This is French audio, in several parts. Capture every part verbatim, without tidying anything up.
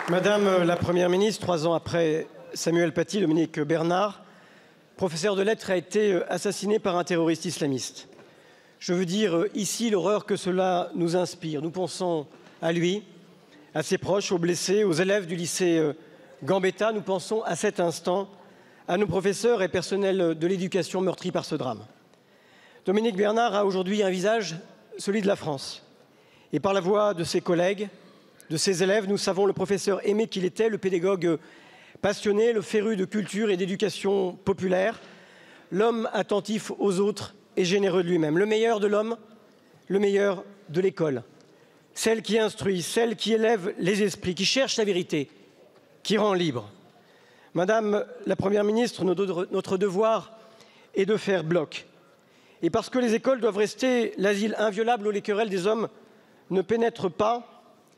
Madame la Première ministre, trois ans après Samuel Paty, Dominique Bernard, professeur de lettres, a été assassiné par un terroriste islamiste. Je veux dire ici l'horreur que cela nous inspire. Nous pensons à lui, à ses proches, aux blessés, aux élèves du lycée Gambetta. Nous pensons à cet instant à nos professeurs et personnels de l'éducation meurtris par ce drame. Dominique Bernard a aujourd'hui un visage, celui de la France. Et par la voix de ses collègues, de ses élèves, nous savons le professeur aimé qu'il était, le pédagogue passionné, le féru de culture et d'éducation populaire, l'homme attentif aux autres et généreux de lui-même, le meilleur de l'homme, le meilleur de l'école, celle qui instruit, celle qui élève les esprits, qui cherche la vérité, qui rend libre. Madame la Première ministre, notre devoir est de faire bloc. Et parce que les écoles doivent rester l'asile inviolable où les querelles des hommes ne pénètrent pas,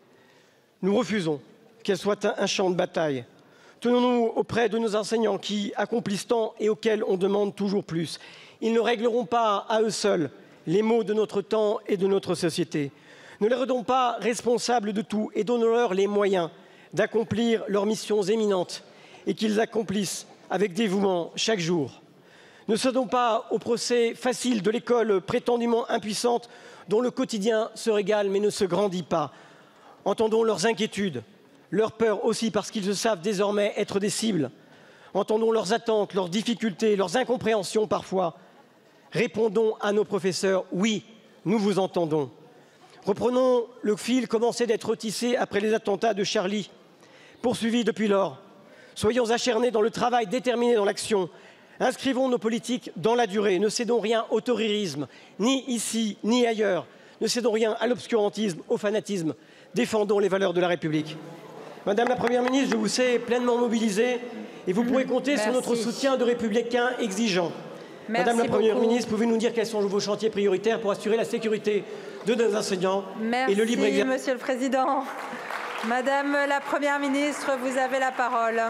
nous refusons qu'elles soient un champ de bataille. Tenons-nous auprès de nos enseignants qui accomplissent tant et auxquels on demande toujours plus. Ils ne régleront pas à eux seuls les maux de notre temps et de notre société. Ne les rendons pas responsables de tout et donnons-leur les moyens d'accomplir leurs missions éminentes et qu'ils accomplissent avec dévouement chaque jour. Ne cédons pas au procès facile de l'école prétendument impuissante dont le quotidien se régale mais ne se grandit pas. Entendons leurs inquiétudes, leurs peurs aussi parce qu'ils se savent désormais être des cibles. Entendons leurs attentes, leurs difficultés, leurs incompréhensions parfois. Répondons à nos professeurs, oui, nous vous entendons. Reprenons le fil commencé d'être tissé après les attentats de Charlie, poursuivis depuis lors. Soyons acharnés dans le travail, déterminés dans l'action. Inscrivons nos politiques dans la durée. Ne cédons rien au terrorisme, ni ici, ni ailleurs. Ne cédons rien à l'obscurantisme, au fanatisme. Défendons les valeurs de la République. Madame la Première ministre, je vous sais pleinement mobilisée et vous pourrez compter Merci. sur notre soutien de républicains exigeants. Merci Madame la Première beaucoup. ministre, pouvez-vous nous dire quels sont vos chantiers prioritaires pour assurer la sécurité de nos enseignants Merci, et le libre exercice. Monsieur le Président. Madame la Première ministre, vous avez la parole.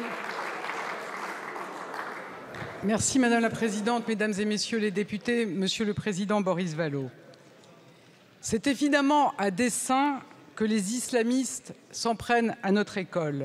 Merci Madame la Présidente, Mesdames et Messieurs les députés, Monsieur le Président Boris Vallaud. C'est évidemment à dessein que les islamistes s'en prennent à notre école.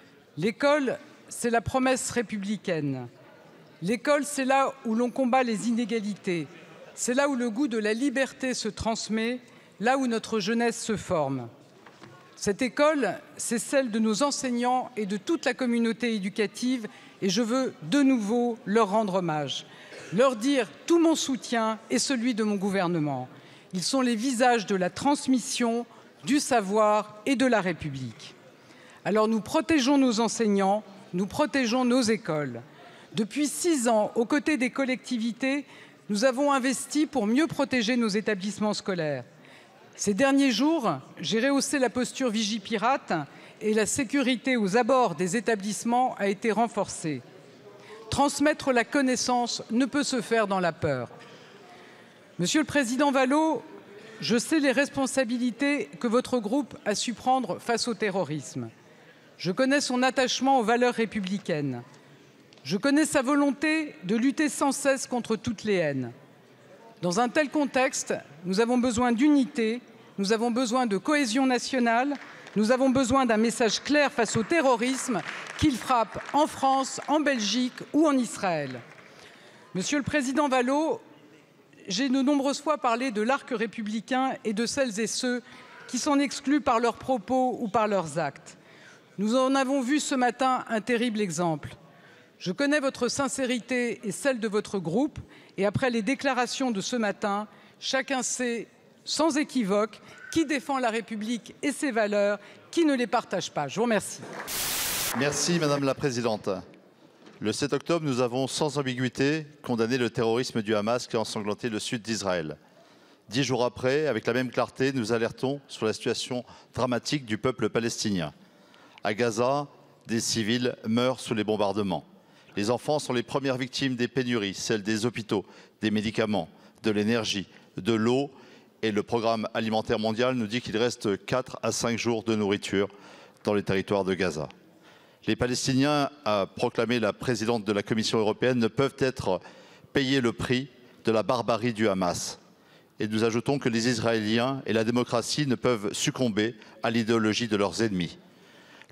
L'école, c'est la promesse républicaine. L'école, c'est là où l'on combat les inégalités. C'est là où le goût de la liberté se transmet, là où notre jeunesse se forme. Cette école, c'est celle de nos enseignants et de toute la communauté éducative et je veux de nouveau leur rendre hommage, leur dire tout mon soutien et celui de mon gouvernement. Ils sont les visages de la transmission, du savoir et de la République. Alors nous protégeons nos enseignants, nous protégeons nos écoles. Depuis six ans, aux côtés des collectivités, nous avons investi pour mieux protéger nos établissements scolaires. Ces derniers jours, j'ai rehaussé la posture Vigipirate et la sécurité aux abords des établissements a été renforcée. Transmettre la connaissance ne peut se faire dans la peur. Monsieur le Président Vallaud, je sais les responsabilités que votre groupe a su prendre face au terrorisme. Je connais son attachement aux valeurs républicaines. Je connais sa volonté de lutter sans cesse contre toutes les haines. Dans un tel contexte, nous avons besoin d'unité, nous avons besoin de cohésion nationale, nous avons besoin d'un message clair face au terrorisme, qu'il frappe en France, en Belgique ou en Israël. Monsieur le Président Vallaud, j'ai de nombreuses fois parlé de l'arc républicain et de celles et ceux qui s'en excluent par leurs propos ou par leurs actes. Nous en avons vu ce matin un terrible exemple. Je connais votre sincérité et celle de votre groupe et après les déclarations de ce matin, chacun sait sans équivoque qui défend la République et ses valeurs, qui ne les partage pas. Je vous remercie. Merci Madame la Présidente. Le sept octobre, nous avons sans ambiguïté condamné le terrorisme du Hamas qui a ensanglanté le sud d'Israël. Dix jours après, avec la même clarté, nous alertons sur la situation dramatique du peuple palestinien. À Gaza, des civils meurent sous les bombardements. Les enfants sont les premières victimes des pénuries, celles des hôpitaux, des médicaments, de l'énergie, de l'eau. Et le programme alimentaire mondial nous dit qu'il reste quatre à cinq jours de nourriture dans les territoires de Gaza. Les Palestiniens, a proclamé la présidente de la Commission européenne, ne peuvent être payés le prix de la barbarie du Hamas. Et nous ajoutons que les Israéliens et la démocratie ne peuvent succomber à l'idéologie de leurs ennemis.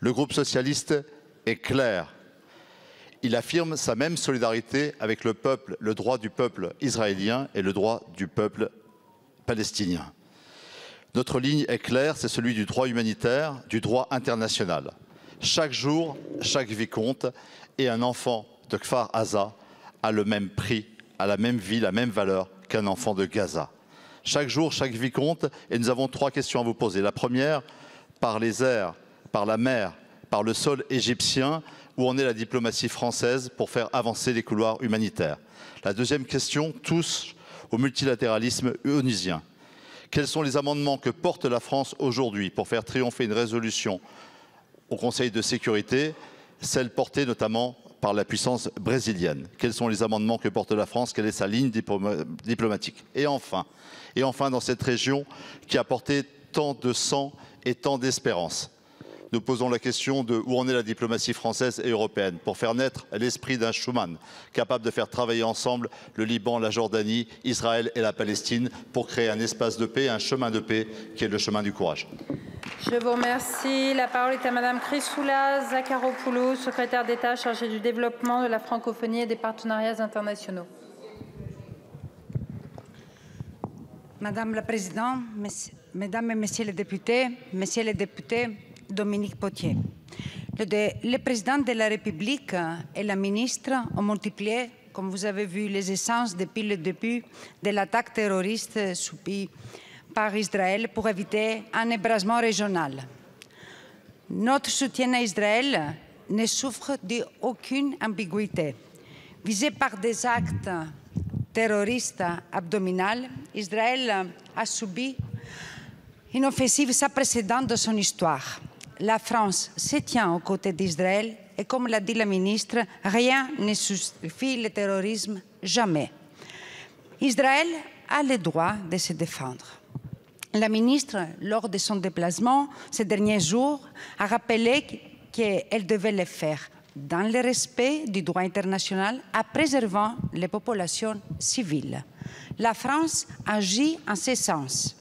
Le groupe socialiste est clair. Il affirme sa même solidarité avec le peuple, le droit du peuple israélien et le droit du peuple palestinien. Notre ligne est claire, c'est celui du droit humanitaire, du droit international. Chaque jour, chaque vie compte et un enfant de Kfar Aza a le même prix, a la même vie, la même valeur qu'un enfant de Gaza. Chaque jour, chaque vie compte et nous avons trois questions à vous poser. La première, par les airs, par la mer, par le sol égyptien, où en est la diplomatie française pour faire avancer les couloirs humanitaires? La deuxième question touche au multilatéralisme onusien. Quels sont les amendements que porte la France aujourd'hui pour faire triompher une résolution au Conseil de sécurité, celle portée notamment par la puissance brésilienne? Quels sont les amendements que porte la France? Quelle est sa ligne diplomatique? Et enfin, et enfin, dans cette région qui a porté tant de sang et tant d'espérance, nous posons la question de où en est la diplomatie française et européenne pour faire naître l'esprit d'un Schuman capable de faire travailler ensemble le Liban, la Jordanie, Israël et la Palestine pour créer un espace de paix, un chemin de paix qui est le chemin du courage. Je vous remercie. La parole est à Madame Chrysoula Zakharopoulou, secrétaire d'État chargée du développement, de la francophonie et des partenariats internationaux. Madame la Présidente, Mesdames et Messieurs les députés, Messieurs les députés, Dominique Potier. Le, de, le président de la République et la ministre ont multiplié, comme vous avez vu, les essences depuis le début de l'attaque terroriste subie par Israël pour éviter un ébrasement régional. Notre soutien à Israël ne souffre d'aucune ambiguïté. Visé par des actes terroristes abdominaux, Israël a subi une offensive sans précédent de son histoire. La France se tient aux côtés d'Israël et, comme l'a dit la ministre, rien ne suffit le terrorisme, jamais. Israël a le droit de se défendre. La ministre, lors de son déplacement ces derniers jours, a rappelé qu'elle devait le faire dans le respect du droit international en préservant les populations civiles. La France agit en ce sens.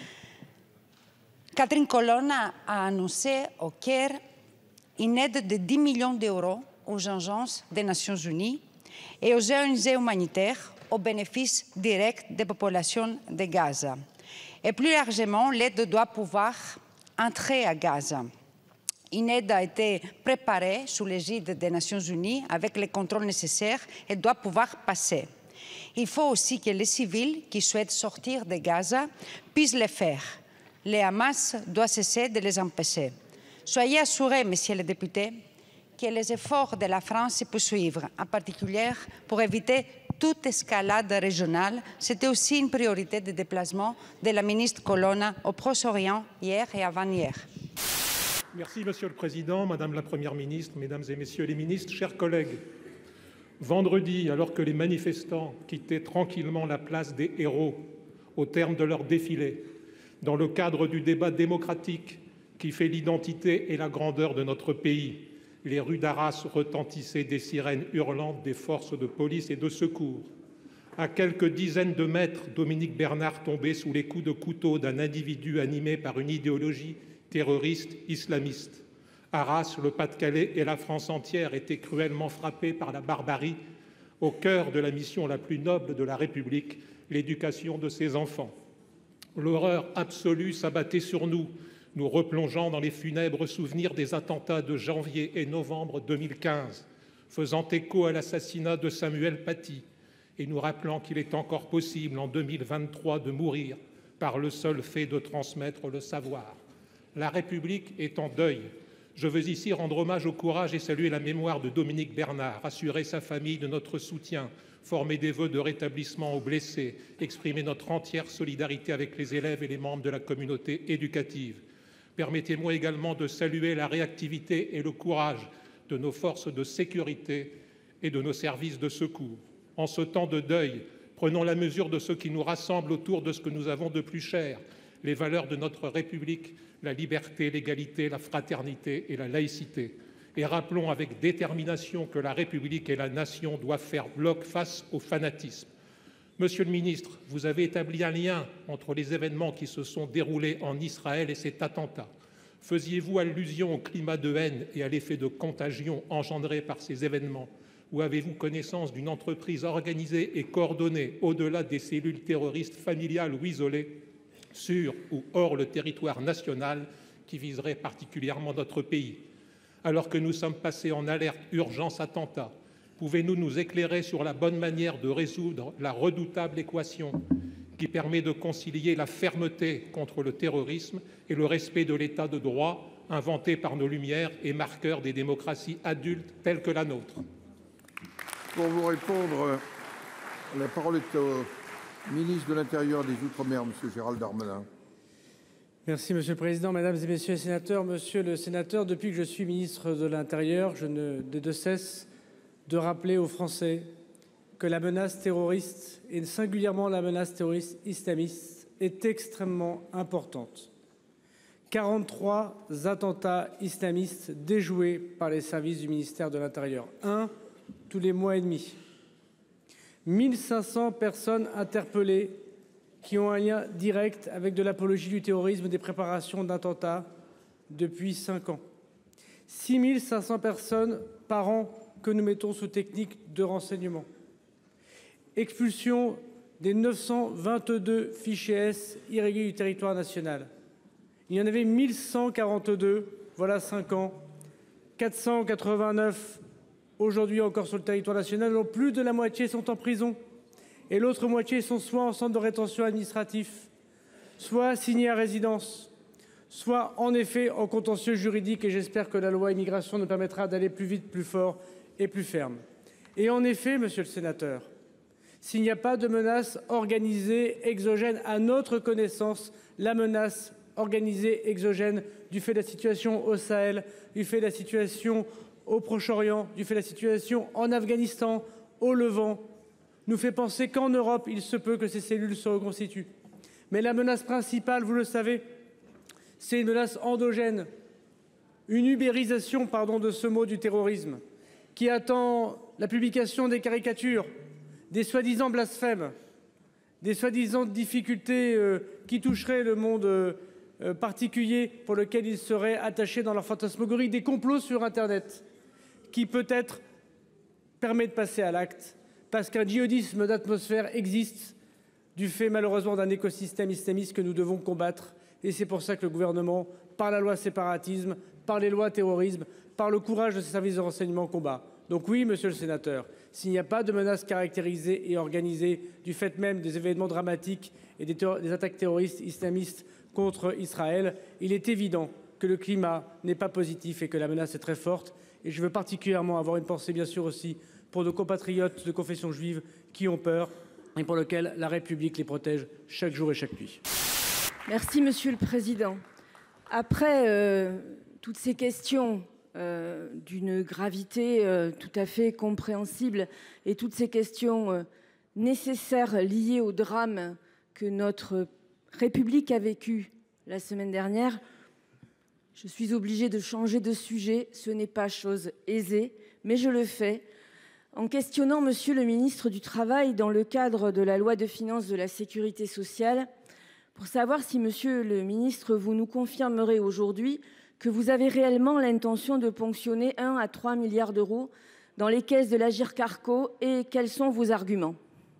Catherine Colonna a annoncé au Caire une aide de dix millions d'euros aux agences des Nations Unies et aux O N G humanitaires au bénéfice direct des populations de Gaza. Et plus largement, l'aide doit pouvoir entrer à Gaza. Une aide a été préparée sous l'égide des Nations Unies avec les contrôles nécessaires et doit pouvoir passer. Il faut aussi que les civils qui souhaitent sortir de Gaza puissent le faire. Le Hamas doit cesser de les empêcher. Soyez assurés, messieurs les députés, que les efforts de la France se poursuivent, en particulier pour éviter toute escalade régionale. C'était aussi une priorité de déplacement de la ministre Colonna au Proche-Orient hier et avant-hier. Merci, Monsieur le Président, Madame la Première ministre, Mesdames et Messieurs les ministres, chers collègues. Vendredi, alors que les manifestants quittaient tranquillement la place des Héros au terme de leur défilé, dans le cadre du débat démocratique qui fait l'identité et la grandeur de notre pays, les rues d'Arras retentissaient des sirènes hurlantes des forces de police et de secours. À quelques dizaines de mètres, Dominique Bernard tombait sous les coups de couteau d'un individu animé par une idéologie terroriste islamiste. Arras, le Pas-de-Calais et la France entière étaient cruellement frappés par la barbarie, au cœur de la mission la plus noble de la République, l'éducation de ses enfants. L'horreur absolue s'abattait sur nous, nous replongeant dans les funèbres souvenirs des attentats de janvier et novembre deux mille quinze, faisant écho à l'assassinat de Samuel Paty et nous rappelant qu'il est encore possible en deux mille vingt-trois de mourir par le seul fait de transmettre le savoir. La République est en deuil. Je veux ici rendre hommage au courage et saluer la mémoire de Dominique Bernard, assurer sa famille de notre soutien, former des vœux de rétablissement aux blessés, exprimer notre entière solidarité avec les élèves et les membres de la communauté éducative. Permettez-moi également de saluer la réactivité et le courage de nos forces de sécurité et de nos services de secours. En ce temps de deuil, prenons la mesure de ce qui nous rassemble autour de ce que nous avons de plus cher, les valeurs de notre République, la liberté, l'égalité, la fraternité et la laïcité. Et rappelons avec détermination que la République et la nation doivent faire bloc face au fanatisme. Monsieur le ministre, vous avez établi un lien entre les événements qui se sont déroulés en Israël et cet attentat. Faisiez-vous allusion au climat de haine et à l'effet de contagion engendré par ces événements? Ou avez-vous connaissance d'une entreprise organisée et coordonnée au-delà des cellules terroristes familiales ou isolées, sur ou hors le territoire national, qui viserait particulièrement notre pays? Alors que nous sommes passés en alerte urgence attentat, pouvez-vous nous éclairer sur la bonne manière de résoudre la redoutable équation qui permet de concilier la fermeté contre le terrorisme et le respect de l'état de droit inventé par nos Lumières et marqueur des démocraties adultes telles que la nôtre? Pour vous répondre, la parole est au ministre de l'Intérieur et des Outre-mer, M. Gérald Darmanin. Merci Monsieur le Président, Mesdames et Messieurs les sénateurs. Monsieur le sénateur, depuis que je suis ministre de l'Intérieur, je ne de cesse de rappeler aux Français que la menace terroriste, et singulièrement la menace terroriste islamiste, est extrêmement importante. quarante-trois attentats islamistes déjoués par les services du ministère de l'Intérieur. Un tous les mois et demi. mille cinq cents personnes interpellées qui ont un lien direct avec de l'apologie du terrorisme, des préparations d'attentats depuis cinq ans. six mille cinq cents personnes par an que nous mettons sous technique de renseignement. Expulsion des neuf cent vingt-deux fichiers S irréguliers du territoire national. Il y en avait mille cent quarante-deux, voilà cinq ans. quatre cent quatre-vingt-neuf aujourd'hui encore sur le territoire national, dont plus de la moitié sont en prison. Et l'autre moitié sont soit en centre de rétention administratif, soit assignés à résidence, soit en effet en contentieux juridique. Et j'espère que la loi immigration nous permettra d'aller plus vite, plus fort et plus ferme. Et en effet, monsieur le sénateur, s'il n'y a pas de menace organisée exogène à notre connaissance, la menace organisée exogène du fait de la situation au Sahel, du fait de la situation au Proche-Orient, du fait de la situation en Afghanistan, au Levant, nous fait penser qu'en Europe, il se peut que ces cellules se reconstituent. Mais la menace principale, vous le savez, c'est une menace endogène, une ubérisation, pardon, de ce mot du terrorisme, qui attend la publication des caricatures, des soi-disant blasphèmes, des soi-disant difficultés euh, qui toucheraient le monde euh, particulier pour lequel ils seraient attachés dans leur fantasmagorie, des complots sur Internet, qui peut-être permet de passer à l'acte, parce qu'un djihadisme d'atmosphère existe du fait malheureusement d'un écosystème islamiste que nous devons combattre. Et c'est pour ça que le gouvernement, par la loi séparatisme, par les lois terrorisme, par le courage de ses services de renseignement, combat. Donc oui, monsieur le sénateur, s'il n'y a pas de menace caractérisée et organisée du fait même des événements dramatiques et des, des attaques terroristes islamistes contre Israël, il est évident que le climat n'est pas positif et que la menace est très forte. Et je veux particulièrement avoir une pensée bien sûr aussi pour nos compatriotes de confession juive qui ont peur et pour lesquels la République les protège chaque jour et chaque nuit. Merci Monsieur le Président. Après euh, toutes ces questions euh, d'une gravité euh, tout à fait compréhensible et toutes ces questions euh, nécessaires liées au drame que notre République a vécu la semaine dernière, je suis obligée de changer de sujet. Ce n'est pas chose aisée, mais je le fais en questionnant Monsieur le ministre du Travail dans le cadre de la loi de finances de la Sécurité sociale pour savoir si, Monsieur le ministre, vous nous confirmerez aujourd'hui que vous avez réellement l'intention de ponctionner un à trois milliards d'euros dans les caisses de l'Agirc-Arrco et quels sont vos arguments?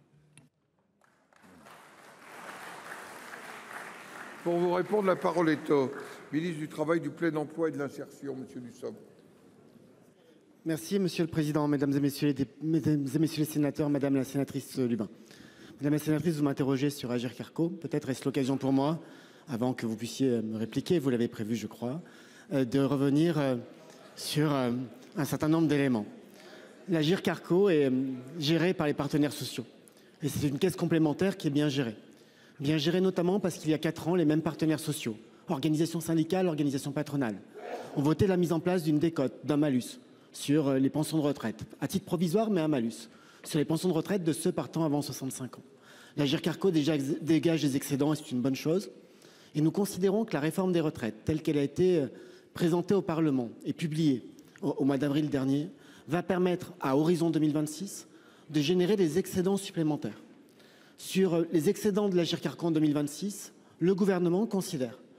Pour vous répondre, la parole est au ministre du Travail, du Plein Emploi et de l'Insertion, Monsieur Dussopt. Merci Monsieur le Président, Mesdames et Messieurs les, Mesdames et Messieurs les sénateurs, Madame la sénatrice Lubin. Madame la sénatrice, vous m'interrogez sur Agirc-Arrco. Peut-être est-ce l'occasion pour moi, avant que vous puissiez me répliquer, vous l'avez prévu je crois, de revenir sur un certain nombre d'éléments. L'Agirc-Arrco est gérée par les partenaires sociaux. Et c'est une caisse complémentaire qui est bien gérée. Bien gérée notamment parce qu'il y a quatre ans, les mêmes partenaires sociaux, organisations syndicales, organisations patronales, ont voté la mise en place d'une décote, d'un malus, sur les pensions de retraite, à titre provisoire, mais un malus, sur les pensions de retraite de ceux partant avant soixante-cinq ans. L'Agirc-Arrco dégage des excédents et c'est une bonne chose. Et nous considérons que la réforme des retraites, telle qu'elle a été présentée au Parlement et publiée au, au mois d'avril dernier, va permettre à horizon deux mille vingt-six de générer des excédents supplémentaires. Sur les excédents de l'Agirc-Arrco en deux mille vingt-six, le gouvernement considère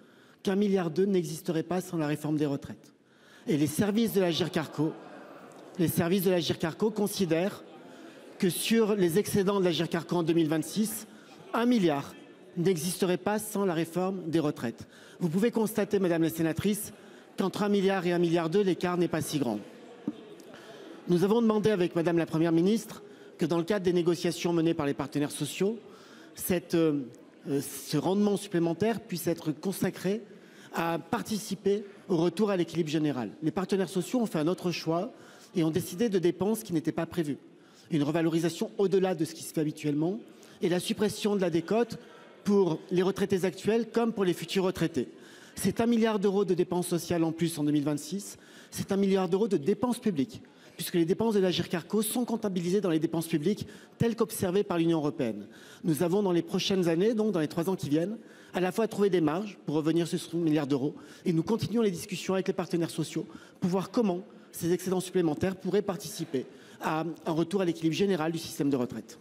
qu'un milliard deux n'existerait pas sans la réforme des retraites. Et les services de l'Agirc Arrco, les services de l'Agirc Arrco considèrent que sur les excédents de l'Agirc Arrco en deux mille vingt-six, un milliard n'existerait pas sans la réforme des retraites. Vous pouvez constater, madame la sénatrice, qu'entre un milliard et un milliard deux, l'écart n'est pas si grand. Nous avons demandé avec madame la Première ministre que dans le cadre des négociations menées par les partenaires sociaux, cette, euh, ce rendement supplémentaire puisse être consacré à participer au retour à l'équilibre général. Les partenaires sociaux ont fait un autre choix et ont décidé de dépenses qui n'étaient pas prévues. Une revalorisation au-delà de ce qui se fait habituellement et la suppression de la décote pour les retraités actuels comme pour les futurs retraités. C'est un milliard d'euros de dépenses sociales en plus en deux mille vingt-six. C'est un milliard d'euros de dépenses publiques, puisque les dépenses de l'Agirc Arrco sont comptabilisées dans les dépenses publiques telles qu'observées par l'Union européenne. Nous avons dans les prochaines années, donc dans les trois ans qui viennent, à la fois trouvé des marges pour revenir sur ce milliard d'euros et nous continuons les discussions avec les partenaires sociaux pour voir comment ces excédents supplémentaires pourraient participer à un retour à l'équilibre général du système de retraite.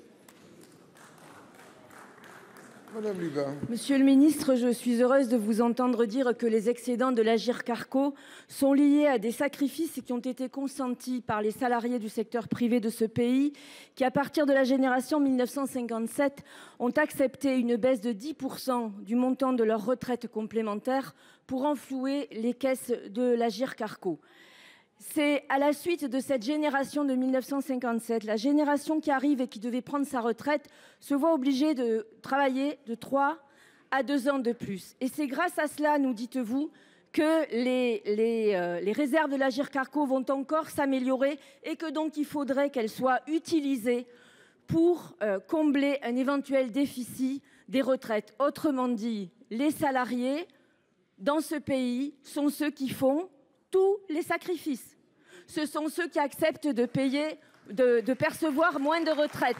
Madame Lubin. Monsieur le ministre, je suis heureuse de vous entendre dire que les excédents de l'Agirc Arrco sont liés à des sacrifices qui ont été consentis par les salariés du secteur privé de ce pays, qui, à partir de la génération mille neuf cent cinquante-sept, ont accepté une baisse de dix pour cent du montant de leur retraite complémentaire pour enflouer les caisses de l'Agirc Arrco. C'est à la suite de cette génération de mille neuf cent cinquante-sept, la génération qui arrive et qui devait prendre sa retraite, se voit obligée de travailler de trois à deux ans de plus. Et c'est grâce à cela, nous dites-vous, que les, les, euh, les réserves de l'Agirc Arrco vont encore s'améliorer et que donc il faudrait qu'elles soient utilisées pour euh, combler un éventuel déficit des retraites. Autrement dit, les salariés dans ce pays sont ceux qui font tous les sacrifices. Ce sont ceux qui acceptent de payer, de, de percevoir moins de retraite.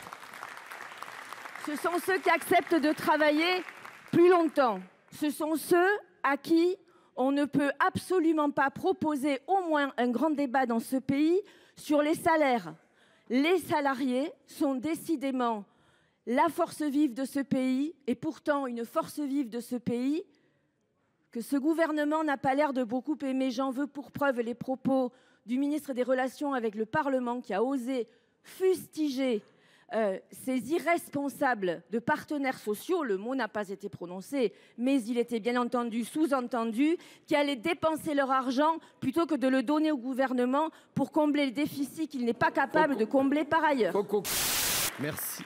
Ce sont ceux qui acceptent de travailler plus longtemps. Ce sont ceux à qui on ne peut absolument pas proposer au moins un grand débat dans ce pays sur les salaires. Les salariés sont décidément la force vive de ce pays et pourtant une force vive de ce pays que ce gouvernement n'a pas l'air de beaucoup aimer. J'en veux pour preuve les propos du ministre des Relations avec le Parlement qui a osé fustiger euh, ces irresponsables de partenaires sociaux. Le mot n'a pas été prononcé, mais il était bien entendu sous-entendu qui allaient dépenser leur argent plutôt que de le donner au gouvernement pour combler le déficit qu'il n'est pas capable de combler par ailleurs. Merci.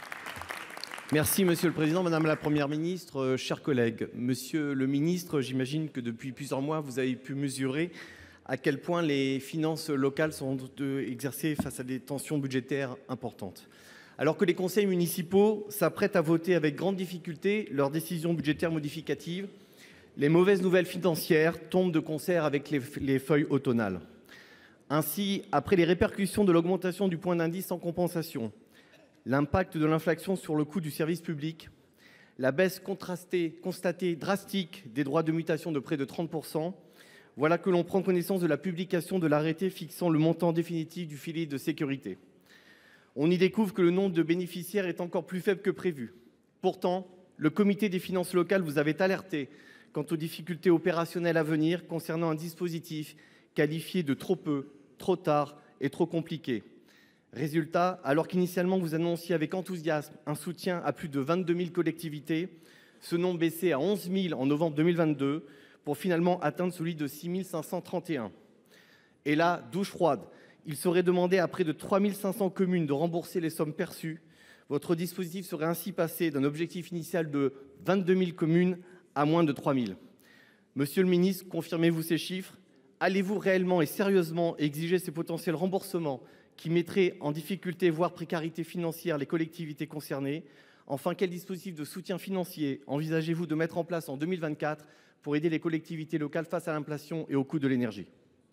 Merci Monsieur le Président, Madame la Première ministre, euh, chers collègues. Monsieur le ministre, j'imagine que depuis plusieurs mois, vous avez pu mesurer à quel point les finances locales sont exercées face à des tensions budgétaires importantes. Alors que les conseils municipaux s'apprêtent à voter avec grande difficulté leurs décisions budgétaires modificatives, les mauvaises nouvelles financières tombent de concert avec les, les feuilles automnales. Ainsi, après les répercussions de l'augmentation du point d'indice sans compensation, l'impact de l'inflation sur le coût du service public, la baisse contrastée, constatée drastique des droits de mutation de près de trente pour cent, voilà que l'on prend connaissance de la publication de l'arrêté fixant le montant définitif du filet de sécurité. On y découvre que le nombre de bénéficiaires est encore plus faible que prévu. Pourtant, le comité des finances locales vous avait alerté quant aux difficultés opérationnelles à venir concernant un dispositif qualifié de trop peu, trop tard et trop compliqué. Résultat, alors qu'initialement vous annonciez avec enthousiasme un soutien à plus de vingt-deux mille collectivités, ce nombre baissait à onze mille en novembre deux mille vingt-deux pour finalement atteindre celui de six mille cinq cent trente et un. Et là, douche froide, il serait demandé à près de trois mille cinq cents communes de rembourser les sommes perçues. Votre dispositif serait ainsi passé d'un objectif initial de vingt-deux mille communes à moins de trois mille. Monsieur le ministre, confirmez-vous ces chiffres? Allez-vous réellement et sérieusement exiger ces potentiels remboursements qui mettrait en difficulté, voire précarité financière, les collectivités concernées? Enfin, quel dispositif de soutien financier envisagez-vous de mettre en place en deux mille vingt-quatre pour aider les collectivités locales face à l'inflation et au coût de l'énergie?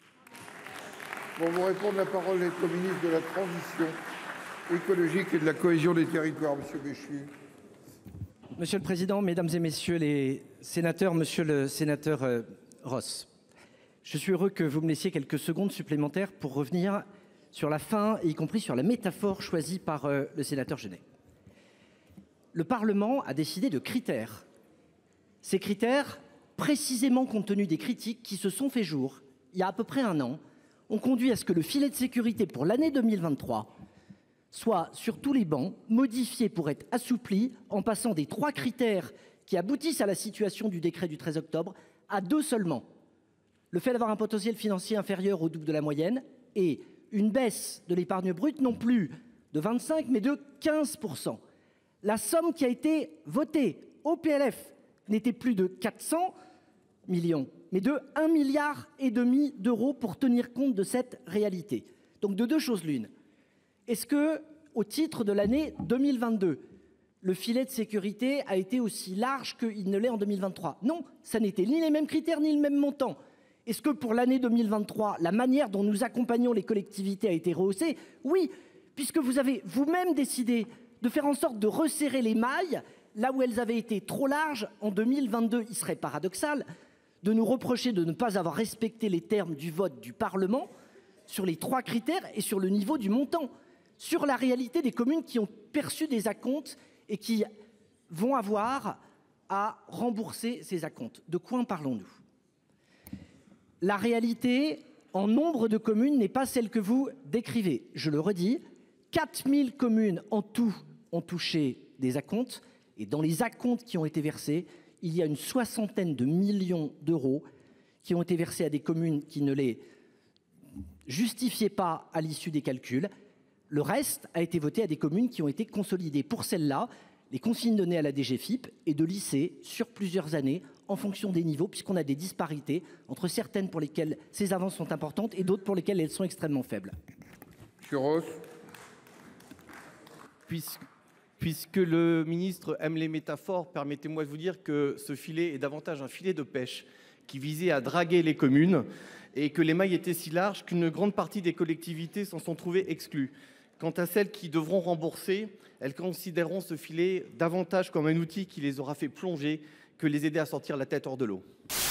Pour vous répondre, la parole est au ministre de la Transition écologique et de la cohésion des territoires, Monsieur Béchu. Monsieur le Président, Mesdames et Messieurs les sénateurs, Monsieur le sénateur euh, Ross, je suis heureux que vous me laissiez quelques secondes supplémentaires pour revenir sur la fin, y compris sur la métaphore choisie par euh, le sénateur Genet. Le Parlement a décidé de critères. Ces critères précisément compte tenu des critiques qui se sont fait jour il y a à peu près un an, ont conduit à ce que le filet de sécurité pour l'année deux mille vingt-trois soit sur tous les bancs modifié pour être assoupli en passant des trois critères qui aboutissent à la situation du décret du treize octobre à deux seulement. Le fait d'avoir un potentiel financier inférieur au double de la moyenne et une baisse de l'épargne brute non plus de vingt-cinq mais de quinze pour cent. La somme qui a été votée au P L F n'était plus de quatre cents millions, mais de un milliard et demi d'euros pour tenir compte de cette réalité. Donc de deux choses l'une. Est-ce que, au titre de l'année deux mille vingt-deux, le filet de sécurité a été aussi large qu'il ne l'est en deux mille vingt-trois? Non, ça n'était ni les mêmes critères ni le même montant. Est-ce que pour l'année deux mille vingt-trois, la manière dont nous accompagnons les collectivités a été rehaussée? Oui, puisque vous avez vous-même décidé de faire en sorte de resserrer les mailles là où elles avaient été trop larges en deux mille vingt-deux. Il serait paradoxal de nous reprocher de ne pas avoir respecté les termes du vote du Parlement sur les trois critères et sur le niveau du montant, sur la réalité des communes qui ont perçu des acomptes et qui vont avoir à rembourser ces acomptes. De quoi parlons-nous? La réalité, en nombre de communes, n'est pas celle que vous décrivez. Je le redis, quatre mille communes en tout ont touché des acomptes. Et dans les acomptes qui ont été versés, il y a une soixantaine de millions d'euros qui ont été versés à des communes qui ne les justifiaient pas à l'issue des calculs. Le reste a été voté à des communes qui ont été consolidées. Pour celles-là, les consignes données à la D G F I P et de lisser sur plusieurs années en fonction des niveaux, puisqu'on a des disparités entre certaines pour lesquelles ces avances sont importantes et d'autres pour lesquelles elles sont extrêmement faibles. Monsieur Ross. Puisque, puisque le ministre aime les métaphores, permettez-moi de vous dire que ce filet est davantage un filet de pêche qui visait à draguer les communes et que les mailles étaient si larges qu'une grande partie des collectivités s'en sont trouvées exclues. Quant à celles qui devront rembourser, elles considéreront ce filet davantage comme un outil qui les aura fait plonger que les aider à sortir la tête hors de l'eau.